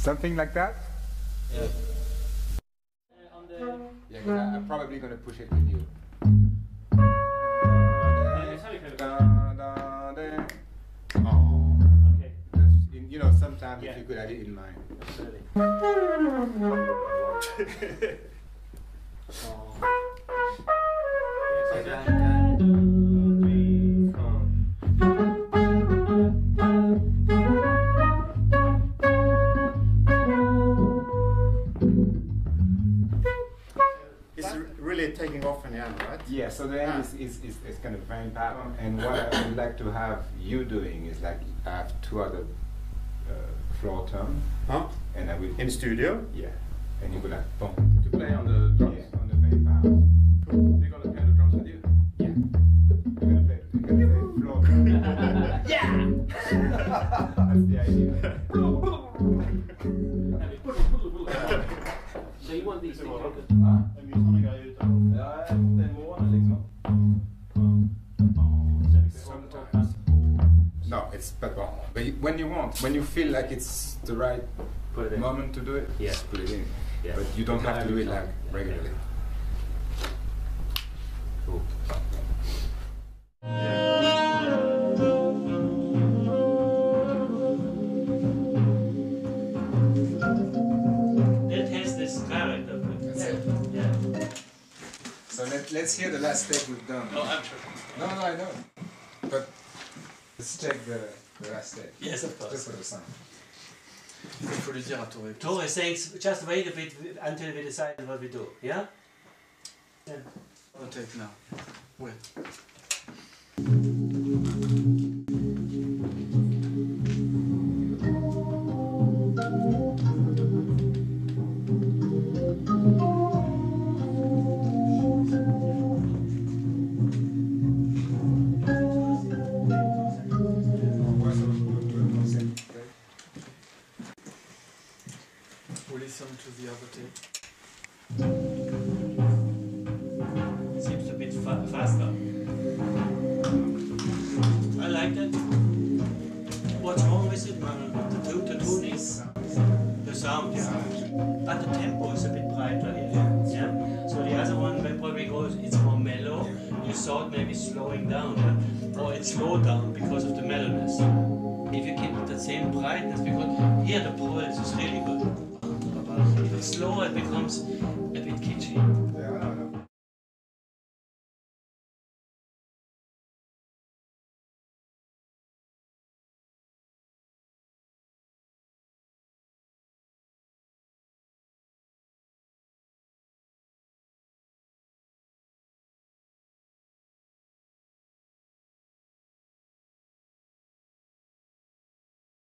Something like that? Yeah. Yeah, 'cause I'm probably going to push it with you. Oh. Okay. You know, sometimes Yeah. if you could have it in mind. Absolutely. It's really taking off in the end, right? Yeah, so the end is kind of very powerful. And what I would like to have you doing is like I have two other floor tones. Huh? And I will. In studio? Yeah. And you go like boom. To play on the drums? Yeah, on the very power. Cool. You're gonna play on the drums with you? Yeah. You're gonna play floor tone. Yeah! That's the idea. So you want these things? En mye sånne greier ute. Ja, det er en måned liksom. Sometimes. No, it's but when you want, when you feel like it's the right Put it in. moment to do it, Yeah. just put it in. Yeah. But you don't have to do it like Yeah. regularly. Cool. That has this character. That's it. Yeah. So let's hear the last take we've done. Oh, I'm sure. No, I know. But let's check the last take. Yes, of course. Just for the sound. Il faut lui dire à Tore. Tore thinks, just wait a bit until we decide what we do, yeah? Yeah. I'll take now. Wait. We'll listen to the other tape. Seems a bit faster. I like that. What's wrong with it? The tuning? The sound, yeah. But the tempo is a bit brighter here. Yeah. So the other one probably goes, it's more mellow. You saw it maybe slowing down, yeah? Or it slowed down because of the mellowness. If you keep the same brightness, because here the pulse is really good. If it's slower, it becomes a bit kitschy. Yeah.